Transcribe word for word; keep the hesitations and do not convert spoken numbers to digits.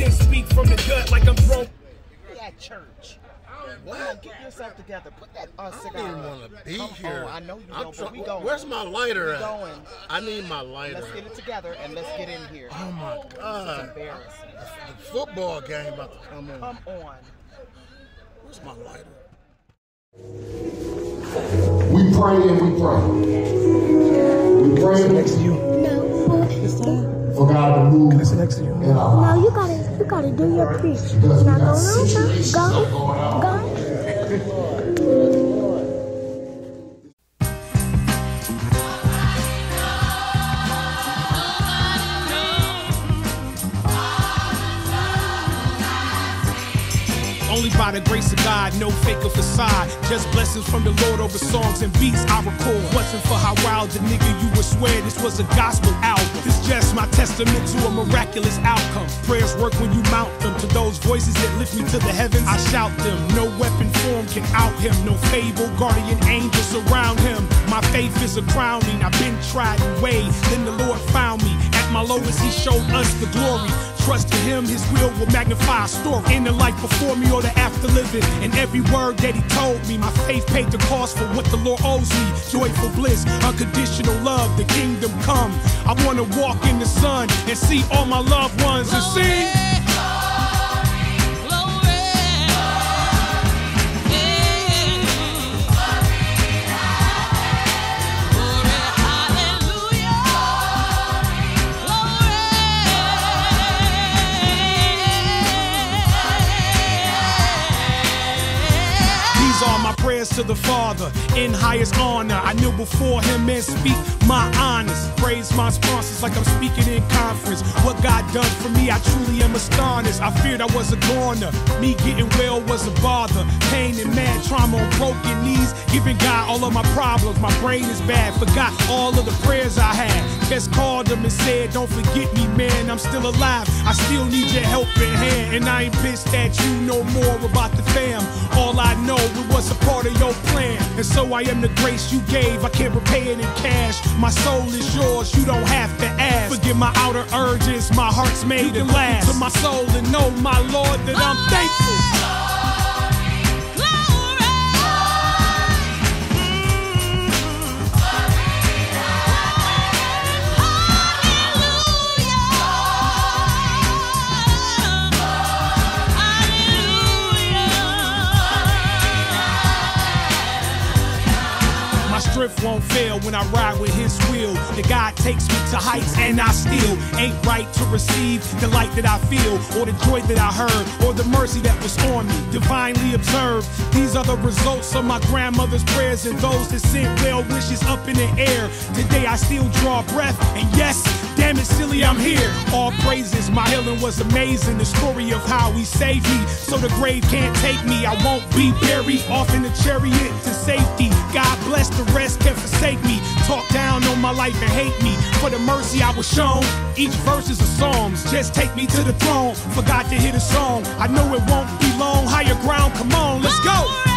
then speak from the gut like I'm broke. We at church. What? Get yourself together. Put that uh, cigar. I don't even want to be Come here. on. I know you I'm don't, but we going. Where's my lighter we at? Going. I need my lighter. Let's get it together and let's get in here. Oh my God. This is embarrassing. The football game about to come on. Come on. Where's my lighter? We pray and we pray. We pray next to you. No. For God to move next to you. in our lives. No, you gotta, you gotta do your preach. Because Now we go got on, situations go, going on. go. Only by the grace of God, no fake or facade. Just blessings from the Lord over songs and beats I record. Wasn't for how wild the nigga you would swear this was a gospel album. It's just my testament to a miraculous outcome. Prayers work when you mount them. To those voices that lift me to the heavens, I shout them. No weapon form can out him. No fable, guardian angel surround him. My faith is a crowning. I've been tried and weighed. Then the Lord found me. At my lowest, he showed us the glory. Trust in him, his will will magnify a story. In the life before me or the after living. And every word that he told me, my faith paid the cost for what the Lord owes me. Joyful bliss, unconditional love, the kingdom come. I want to walk in the sun and see all my loved ones and sing. All my prayers to the Father in highest honor. I kneel before him and speak my honors. Praise my sponsors like I'm speaking in conference. What God done for me, I truly am astonished. I feared I was a goner. Me getting well was a bother. Pain and mad trauma on broken knees. Giving God all of my problems. My brain is bad. Forgot all of the prayers I had. Just called him and said, don't forget me, man. I'm still alive. I still need your helping hand. And I ain't pissed that you know more about the fam. All I know it was a part of your plan. And so I am the grace you gave. I can't repay it in cash. My soul is yours. You don't have to ask. Forgive my outer urges. My heart's made to last. To my soul and know, my Lord, that I'm thankful. Strength won't fail when I ride with his will. The God takes me to heights and I still ain't right to receive the light that I feel, or the joy that I heard, or the mercy that was on me. Divinely observed, these are the results of my grandmother's prayers and those that sent well wishes up in the air. Today I still draw breath, and yes, damn it, silly, I'm here. All praises, my healing was amazing. The story of how he saved me, so the grave can't take me. I won't be buried off in a chariot to safety. God bless, the rest can't forsake me. Talk down on my life and hate me for the mercy I was shown. Each verse is a psalms, just take me to the throne. Forgot to hit a song, I know it won't be long. Higher ground, come on, let's go.